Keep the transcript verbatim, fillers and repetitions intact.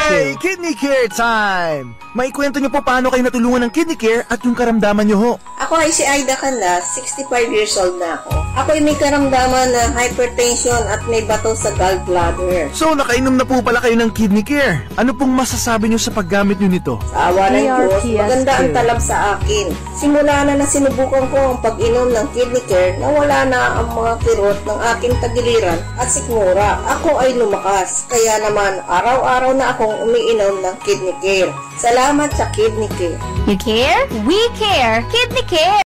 Yay! Kidney Care time! Maikwento niyo po paano kayo natulungan ng Kidney Care at yung karamdaman niyo ho. Ako ay si Aida Canlas, sixty-five years old na ako. Ako ay may karamdaman na hypertension at may bato sa gallbladder. So, nakainom na po pala kayo ng Kidney Care. Ano pong masasabi niyo sa paggamit niyo nito? Sa awa ng Diyos, maganda ang talab sa akin. Simula na na sinubukan ko ang pag-inom ng Kidney Care na wala na ang mga kirot ng aking tagiliran at sikmura. Ako ay lumakas. Kaya naman, araw-araw na akong umiinom ng Kidney Care. Salamat sa Kidney Care. You care? We care! Kidney Care!